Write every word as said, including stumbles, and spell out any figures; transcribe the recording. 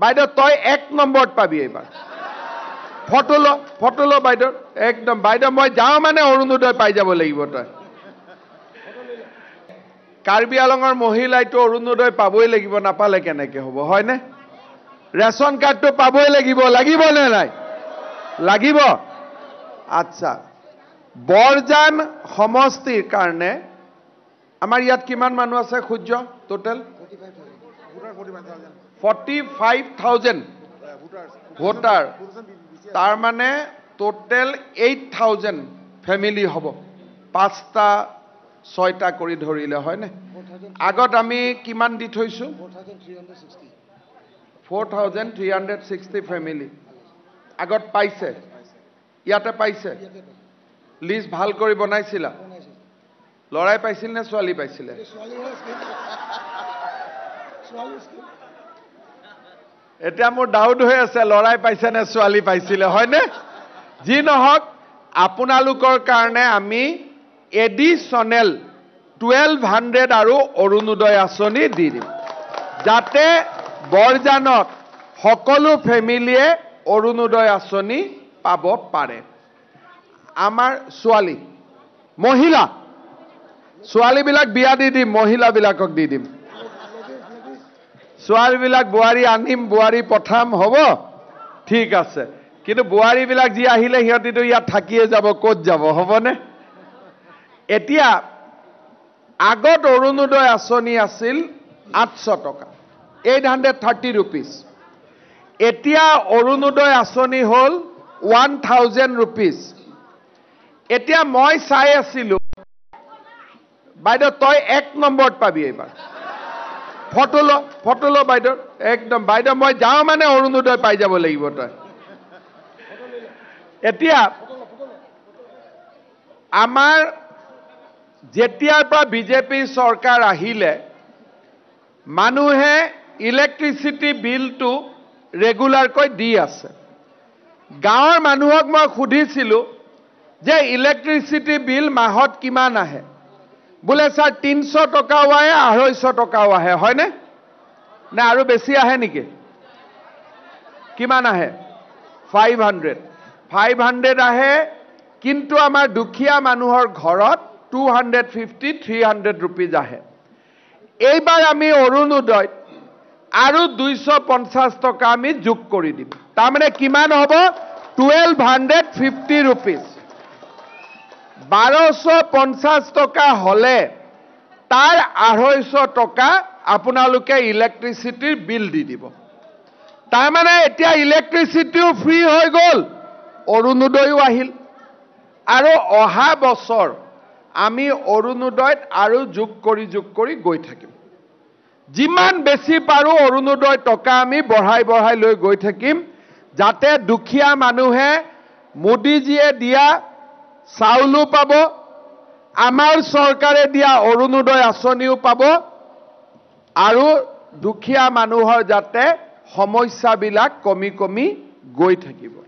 বাইদেউ তই এক নম্বৰত পাবি এইবাৰ ফটো ল ফটো ল বাইদেউ একদম বাইদেউ মই যাওঁ মানে অৰুণোদয় পাই যাব লাগিব তই কাৰ্বি আলঙৰ মহিলাইটো অৰুণোদয় পাবই লাগিব নাপালে কেনেকে হ'ব হয়নে ৰেশন কাৰ্ডটো পাবই লাগিব লাগিব নে নাই লাগিব আচ্ছা বৰজান সমষ্টিৰ কাৰণে আমাৰ ইয়াত কিমান মানুহ আছে সূৰ্য টোটেল forty-five thousand ভোটাৰ তাৰ মানে টোটেল eight thousand ফ্যামিলি হ'ব পাঁচটা ছয়টা কৰি ধৰিলে হয়নে আগত আমি কিমান দি থৈছো four thousand three hundred sixty family আগত পাইছে ইয়াতে পাইছে লিষ্ট ভাল কৰি বনাইছিলা লৰাই পাইছিল নে ছোৱালী পাইছিলে এটা মোৰ ডাউট হৈ আছে লৰাই পাইছে নে ছোৱালী পাইছিলে হয়নে যি নহক আপোনালোকৰ কাৰণে আমি এডিশনাল twelve hundred আৰু অৰুণোদয় আঁচনি দি দিম যাতে বৰজানত সকলো ফ্যামিলিয়ে অৰুণোদয় আঁচনি পাব পাৰে আমাৰ ছোৱালী মহিলা ছোৱালী বিলাক বিয়া দি দিম মহিলা বিলাকক দি দিম ছোৱালী বিলাক বুৱাৰী আনিম বুৱাৰী পঠাম হ'ব ঠিক আছে কিন্তু বুৱাৰী বিলাক যি আহিলে হিয়তিটো ইয়াত থাকিয়ে যাব ক'ত যাব হ'বনে এতিয়া আগত অৰুণোদয় আঁচনি আছিল eight hundred টকা eight hundred thirty rupees এতিয়া অৰুণোদয় আঁচনি হল one thousand rupees এতিয়া মই চাই আছিলো বাইদেউ তই এক নম্বৰত পাবি এইবাৰ ফটো ল ফটো ল বাইদেউ একদম বাইদেউ মই যাওঁ মানে অৰুণোদয় পাই যাব লাগিব তই এতিয়া আমাৰ যেতিয়াৰ পৰা বিজেপি চৰকাৰ আহিলে মানুহে ইলেক্ট্ৰিচিটি বিলটো ৰেগুলাৰ কৈ দি আছে গাঁৱৰ মানুহক মই খুদিছিলো যে ইলেক্ট্ৰিচিটি বিল মাহত কিমান আহে বুলে স্যার তিনশ টকা আহে আঢ়ৈশ টকা আহে হয়নে না আৰু বেছি আহে নেকি কিমান আহে five hundred five hundred আহে কিন্তু আমাৰ দুখীয়া মানুহৰ ঘৰত two hundred fifty three hundred rupees আহে এইবাৰ আমি অৰুণোদয় আৰু two fifty টকা আমি যোগ কৰি দিম তাৰ মানে কিমান হ'ব twelve fifty rupees twelve fifty টকা হলে তাৰ আঢ়ৈশ টকা আপোনালোকে ইলেক্ট্ৰিচিটিৰ বিল দি দিব তাৰ মানে এতিয়া ইলেক্ট্ৰিচিটিও ফ্ৰী হৈ গল অৰুণোদয়ও আহিল আৰু অহা বছৰ আমি অৰুণোদয়ত আৰু যোগ কৰি যোগ কৰি গৈ থাকিম যিমান বেছি পাৰো অৰুণোদয় টকা আমি বঢ়াই বঢ়াই লৈ গৈ থাকিম যাতে দুখীয়া মানুহে মোদীজীয়ে দিয়া চাউলও পাব আমাৰ চৰকাৰে দিয়া অৰুণোদয় আঁচনিও পাব আৰু দুখীয়া মানুহৰ যাতে সমস্যাবিলাক কমি কমি গৈ থাকিব